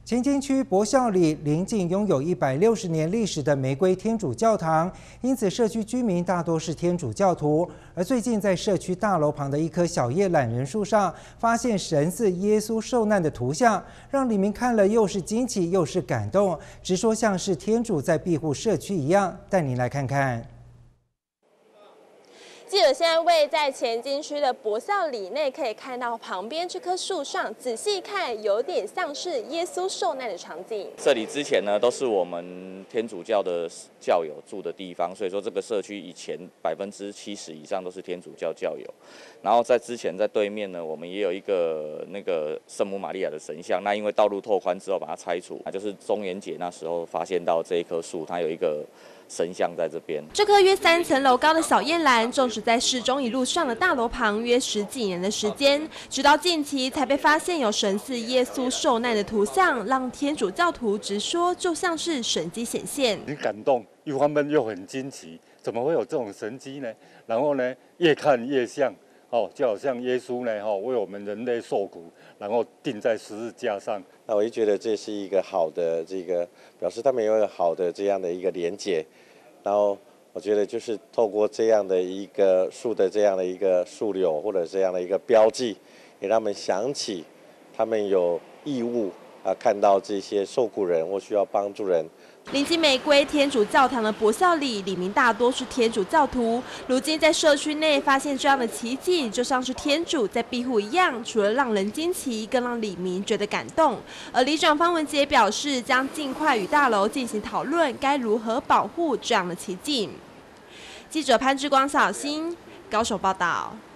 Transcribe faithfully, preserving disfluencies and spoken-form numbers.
前金区博孝里邻近拥有一百六十年历史的玫瑰天主教堂，因此社区居民大多是天主教徒。而最近在社区大楼旁的一棵小叶懒人树上，发现神似耶稣受难的图像，让里民看了又是惊奇又是感动，直说像是天主在庇护社区一样。带您来看看。 记者现在位在前金区的博孝里内，可以看到旁边这棵树上，仔细看有点像是耶稣受难的场景。 这里之前呢都是我们天主教的教友住的地方，所以说这个社区以前百分之七十以上都是天主教教友。然后在之前在对面呢，我们也有一个那个圣母玛利亚的神像。那因为道路拓宽之后把它拆除，就是中元节那时候发现到这一棵树，它有一个 神像在这边。 这棵约三层楼高的小叶兰，种植在市中一路上的大楼旁约十几年的时间，直到近期才被发现有神似耶稣受难的图像，让天主教徒直说就像是神迹显现。 很感动，一方面又很惊奇，怎么会有这种神迹呢？然后呢，越看越像，哦，就好像耶稣呢，哦，为我们人类受苦，然后钉在十字架上。 那我就觉得这是一个好的，这个表示他们有一个好的这样的一个连结。 然后我觉得就是透过这样的一个树的这样的一个树柳或者这样的一个标记，也让他们想起他们有义务啊看到这些受苦人或需要帮助人。 临近玫瑰天主教堂的博孝里，里民大多是天主教徒。如今在社区内发现这样的奇迹，就像是天主在庇护一样，除了让人惊奇，更让里民觉得感动。而里长方文杰表示，将尽快与大楼进行讨论，该如何保护这样的奇迹。记者潘志光、小新高手报道。